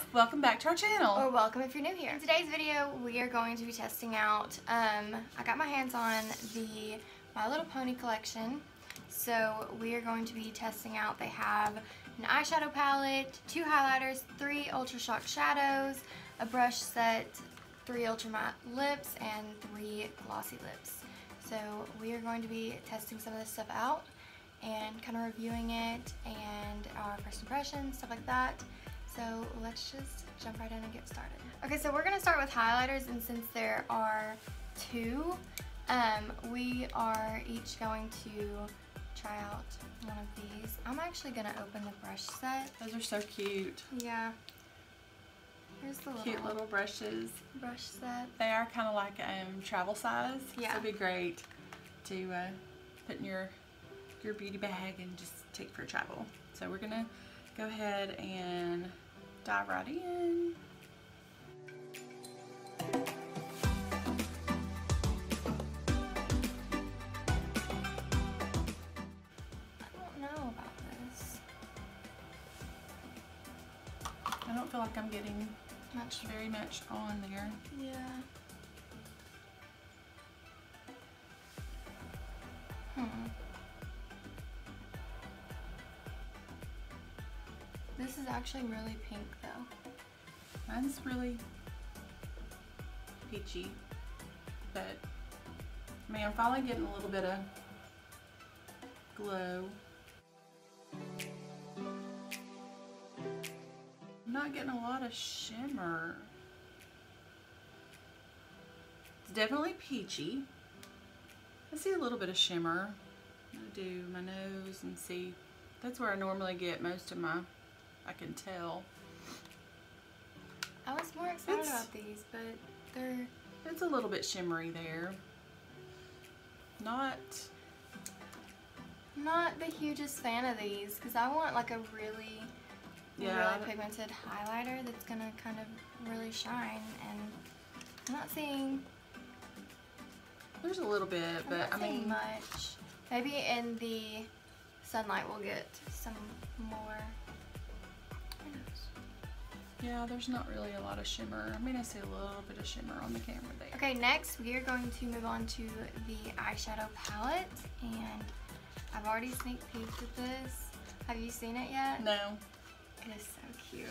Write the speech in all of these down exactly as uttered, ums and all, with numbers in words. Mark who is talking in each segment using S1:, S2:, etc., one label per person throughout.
S1: Welcome back to our channel.
S2: Or welcome if you're new here. In today's video, we are going to be testing out, um, I got my hands on the My Little Pony collection. So we are going to be testing out, they have an eyeshadow palette, two highlighters, three Ultra Shock shadows, a brush set, three ultra matte lips, and three glossy lips. So we are going to be testing some of this stuff out and kind of reviewing it and our first impressions, stuff like that. So let's just jump right in and get started. Okay, so we're gonna start with highlighters, and since there are two, um, we are each going to try out one of these. I'm actually gonna open the brush set.
S1: Those are so cute.
S2: Yeah. Here's the little
S1: Cute little brushes.
S2: brush set.
S1: They are kind of like um, travel size.
S2: Yeah.
S1: So it'd be great to uh, put in your your beauty bag and just take for travel. So we're gonna go ahead and dive right in.
S2: I don't know about this.
S1: I don't feel like I'm getting
S2: Much.
S1: very much on there.
S2: Yeah. Hmm. This is actually really pink though.
S1: Mine's really peachy, but I mean, I'm finally getting a little bit of glow. I'm not getting a lot of shimmer. It's definitely peachy. I see a little bit of shimmer. I'm gonna do my nose and see. That's where I normally get most of my, I can tell.
S2: I was more excited
S1: It's-
S2: about these, but they're
S1: It's a little bit shimmery there. Not,
S2: not the hugest fan of these because I want like a really,
S1: yeah.
S2: really pigmented highlighter that's gonna kind of really shine, and I'm not seeing,
S1: There's a little bit,
S2: I'm
S1: but
S2: not
S1: I
S2: seeing
S1: mean,
S2: much. Maybe in the sunlight we'll get some more. Who knows?
S1: yeah, there's not really a lot of shimmer. I mean, I see a little bit of shimmer on the camera there.
S2: Okay, next we are going to move on to the eyeshadow palette, and I've already sneak peeked at this. Have you seen it yet?
S1: No.
S2: It is so cute.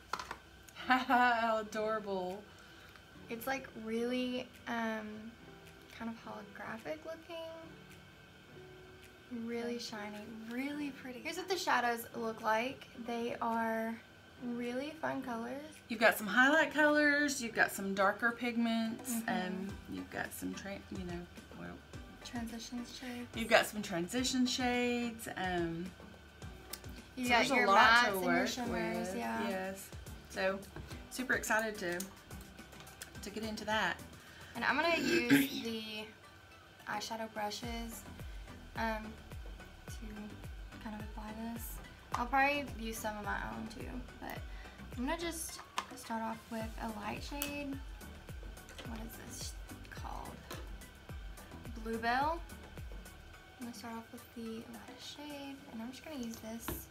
S1: How adorable.
S2: It's like really um, kind of holographic looking. Really shiny, really pretty. Here's what the shadows look like. They are really fun colors.
S1: You've got some highlight colors, you've got some darker pigments,
S2: Mhm.
S1: and you've got some, tra you know, well,
S2: Transition shades.
S1: you've got some transition shades. Um,
S2: You
S1: so
S2: got
S1: there's
S2: your
S1: a lot
S2: mattes
S1: to
S2: and
S1: work
S2: your shimmers,
S1: with.
S2: yeah.
S1: Yes. So, super excited to to get into that.
S2: And I'm gonna use the eyeshadow brushes um, to kind of apply this. I'll probably use some of my own too, but I'm gonna just start off with a light shade. What is this called? Bluebell. I'm gonna start off with the lightest shade, and I'm just gonna use this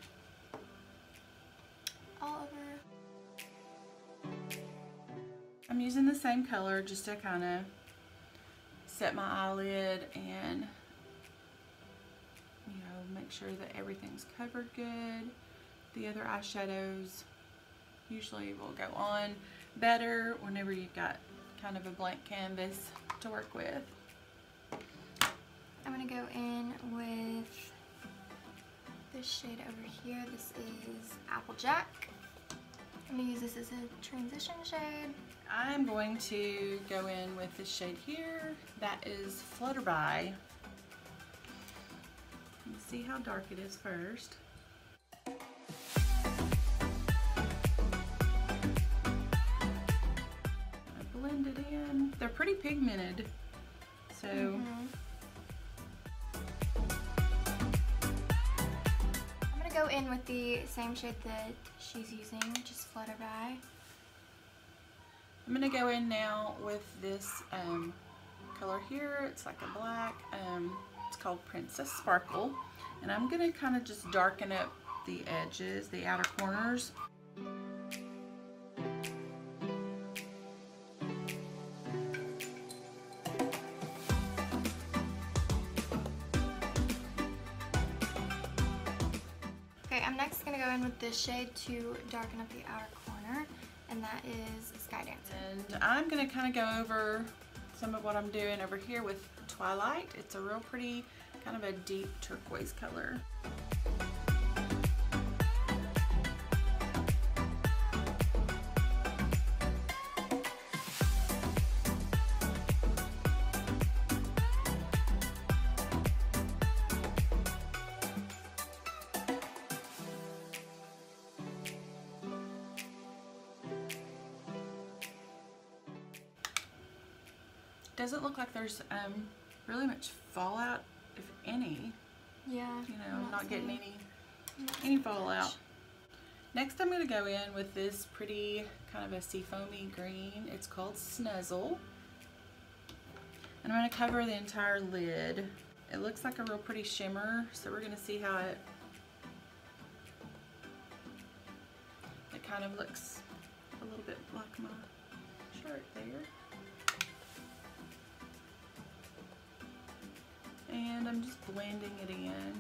S2: all over.
S1: I'm using the same color just to kind of set my eyelid and, you know, make sure that everything's covered good. The other eyeshadows usually will go on better whenever you've got kind of a blank canvas to work with.
S2: I'm gonna go in with this shade over here. This is Applejack. I'm gonna use this as a transition shade.
S1: I'm going to go in with this shade here. That is Flutterby. Let's see how dark it is first. I blend it in. They're pretty pigmented, so
S2: Mm-hmm. I'm gonna go in with the same shade that she's using, just Flutterby.
S1: I'm gonna go in now with this um, color here. It's like a black. Um, it's called Princess Sparkle, and I'm gonna kind of just darken up the edges, the outer corners.
S2: gonna go in with this shade to darken up the outer corner, and that is Sky Dancer.
S1: And I'm gonna kind of go over some of what I'm doing over here with Twilight. It's a real pretty, kind of a deep turquoise color. Doesn't look like there's um, really much fallout, if any.
S2: Yeah.
S1: You know,
S2: I'm
S1: not,
S2: not
S1: getting
S2: seeing-
S1: any any fallout. Next, I'm going to go in with this pretty kind of a seafoamy green. It's called Snuzzle. And I'm going to cover the entire lid. It looks like a real pretty shimmer, so we're going to see how it it kind of looks a little bit like my shirt there. And I'm just blending it in.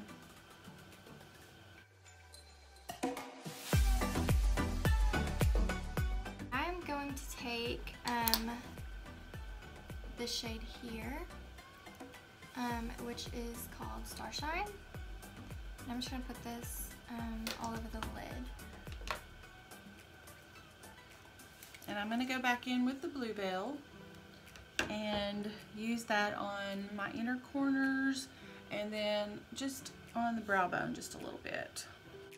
S2: I'm going to take um, this shade here, um, which is called Starshine. And I'm just going to put this um, all over the lid.
S1: And I'm going to go back in with the Bluebell and use that on my inner corners and then just on the brow bone just a little bit.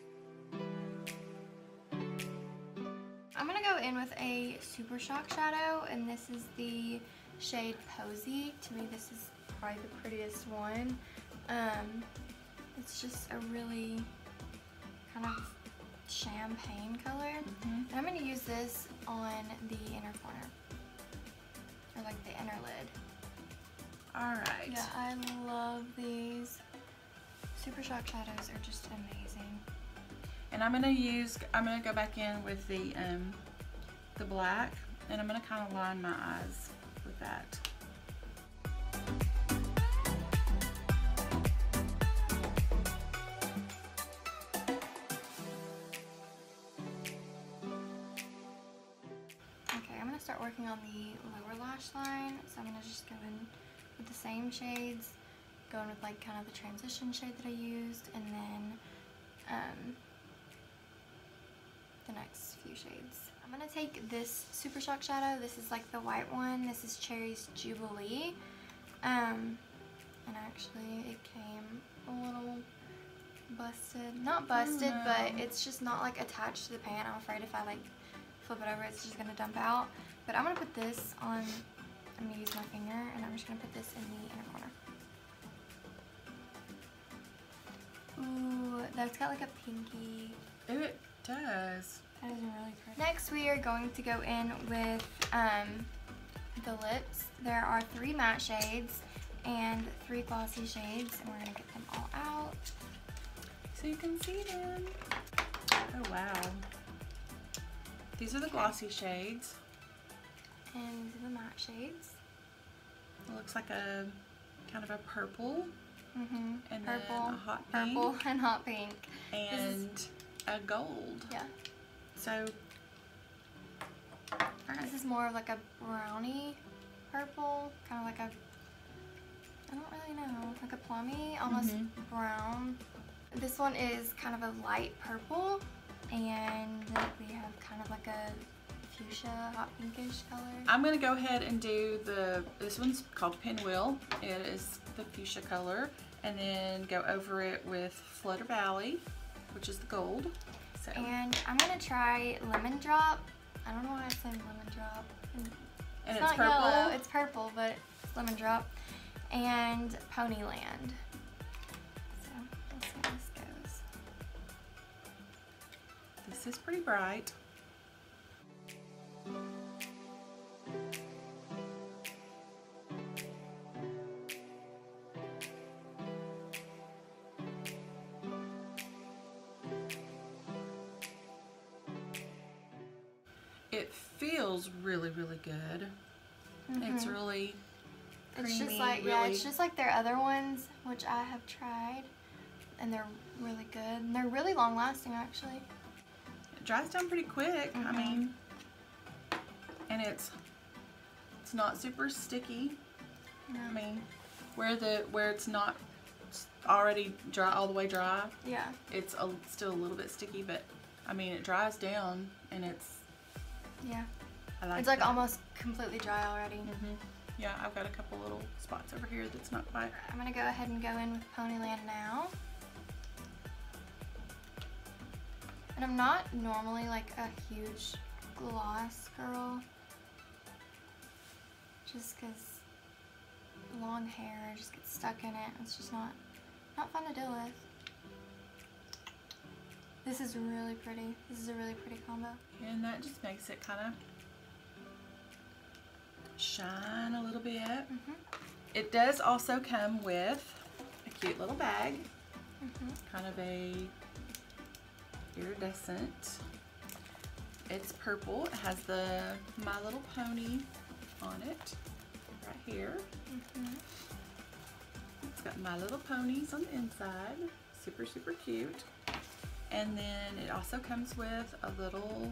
S2: I'm going to go in with a Super Shock shadow, and this is the shade Posy. To me, this is probably the prettiest one. Um, it's just a really kind of champagne color.
S1: Mm-hmm.
S2: And I'm going to use this on the inner corner. Or like the inner lid.
S1: Alright.
S2: Yeah, I love these. Super Shock shadows are just amazing.
S1: And I'm gonna use I'm gonna go back in with the um the black, and I'm gonna kind of line my eyes with that.
S2: Okay, I'm gonna start working on the lower lash line, so I'm gonna just go in with the same shades, go in with like kind of the transition shade that I used, and then um, the next few shades. I'm gonna take this Super Shock shadow. This is like the white one. This is Cherry's Jubilee. Um, and actually it came a little busted. Not busted,
S1: no.
S2: but it's just not like attached to the pan. I'm afraid if I like flip it over, it's just gonna dump out. But I'm gonna put this on, I'm gonna use my finger, and I'm just gonna put this in the inner corner. Ooh, that's got like a pinky.
S1: Ooh, it does.
S2: That is really pretty. Next, we are going to go in with um, the lips. There are three matte shades and three glossy shades, and we're gonna get them all out.
S1: So you can see them. Oh wow. These are the glossy shades.
S2: And these are the matte shades.
S1: It looks like a kind of a purple.
S2: Mm-hmm.
S1: And
S2: Purple,
S1: then a hot pink.
S2: purple, and hot pink.
S1: And a gold.
S2: Yeah.
S1: So, alright.
S2: This is more of like a brownie purple, kind of like a, I don't really know, like a plummy, almost
S1: Mhm.
S2: brown. This one is kind of a light purple, and we have kind of like a fuchsia, hot pinkish color.
S1: I'm going to go ahead and do the, this one's called Pinwheel. It is the fuchsia color. And then go over it with Flutter Valley, which is the gold. So.
S2: And I'm going to try Lemon Drop. I don't know why I said Lemon Drop.
S1: And
S2: it's,
S1: it's
S2: not
S1: purple.
S2: yellow, it's purple, but it's Lemon Drop. And Ponyland. So, let's see how this goes.
S1: This is pretty bright. It feels really, really good.
S2: Mm-hmm.
S1: It's really creamy,
S2: It's just like,
S1: really,
S2: yeah, it's just like their other ones, which I have tried. and they're really good. And they're really long lasting, actually.
S1: It dries down pretty quick.
S2: Mm-hmm.
S1: I mean, and it's it's not super sticky.
S2: Yeah.
S1: I mean, where the where it's not already dry all the way dry,
S2: Yeah.
S1: it's a, still a little bit sticky, but I mean it dries down and it's
S2: Yeah.
S1: I like
S2: It's like
S1: that.
S2: almost completely dry already.
S1: Mm-hmm. Yeah, I've got a couple little spots over here that's not quite.
S2: I'm gonna go ahead and go in with Ponyland now. And I'm not normally like a huge gloss girl, just because long hair just gets stuck in it. It's just not not fun to deal with. This is really pretty. This is a really pretty combo.
S1: And that just makes it kind of shine a little bit.
S2: Mhm.
S1: It does also come with a cute little bag,
S2: Mhm.
S1: kind of a iridescent. It's purple. It has the My Little Pony on it right here.
S2: Mhm.
S1: It's got My Little Ponies on the inside. Super, super cute. And then it also comes with a little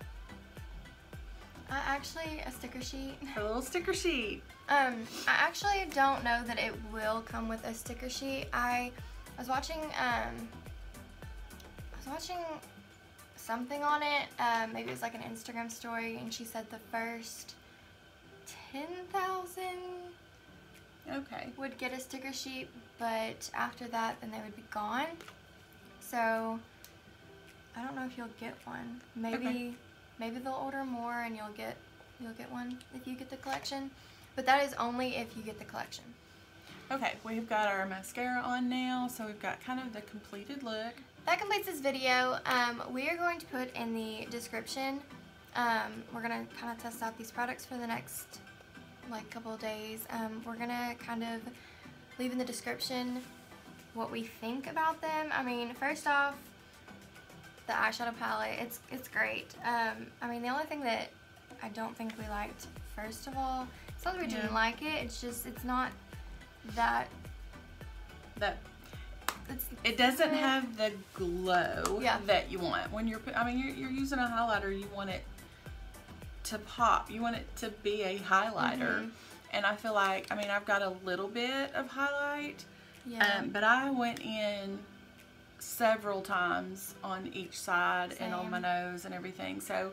S2: Uh, actually, a sticker sheet.
S1: a little sticker sheet.
S2: Um, I actually don't know that it will come with a sticker sheet. I was watching, um, I was watching something on it. Um, maybe it was like an Instagram story, and she said the first ten thousand
S1: Okay.
S2: would get a sticker sheet, but after that, then they would be gone. So I don't know if you'll get one. Maybe,
S1: Okay.
S2: maybe they'll order more, and you'll get you'll get one if you get the collection. But that is only if you get the collection.
S1: Okay, we've got our mascara on now, so we've got kind of the completed look.
S2: That completes this video. Um, we are going to put in the description. Um, we're gonna kind of test out these products for the next like couple of days. Um, we're gonna kind of leave in the description what we think about them. I mean, first off, the eyeshadow palette, it's it's great. Um, I mean, the only thing that I don't think we liked, first of all, it's not that we
S1: Yeah.
S2: didn't like it. It's just it's not that.
S1: That
S2: It's,
S1: it doesn't
S2: uh,
S1: have the glow
S2: Yeah.
S1: that you want when you're. pu- I mean, you're, you're using a highlighter. You want it to pop. You want it to be a highlighter,
S2: Mhm.
S1: and I feel like I mean I've got a little bit of highlight,
S2: Yeah.
S1: um, but I went in several times on each side and on my
S2: Same.
S1: nose and everything, so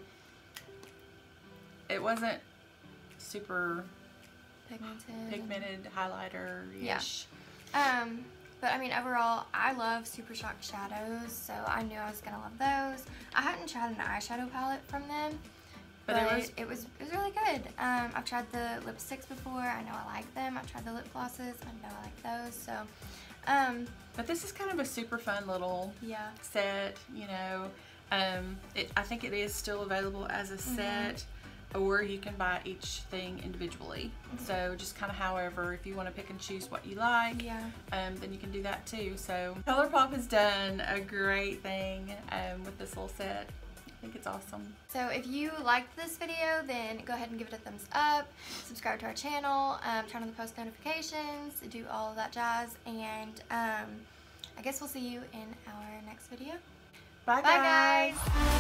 S1: it wasn't super
S2: Pigmented.
S1: pigmented highlighter-ish.
S2: Um, but I mean, overall, I love Super Shock shadows, so I knew I was gonna love those. I hadn't tried an eyeshadow palette from them,
S1: But
S2: but,
S1: it was-
S2: it was it was really good. Um, I've tried the lipsticks before. I know I like them. I've tried the lip glosses. I know I like those. So, um,
S1: But this is kind of a super fun little
S2: yeah.
S1: set, you know. Um, it, I think it is still available as a
S2: Mm-hmm.
S1: set, or you can buy each thing individually. So just kind of however, if you want to pick and choose what you like,
S2: Yeah.
S1: um, then you can do that too. So ColourPop has done a great thing um, with this little set. I think it's awesome.
S2: So if you liked this video, then go ahead and give it a thumbs up, subscribe to our channel, um, turn on the post notifications, do all of that jazz, and um, I guess we'll see you in our next video.
S1: Bye,
S2: Bye guys!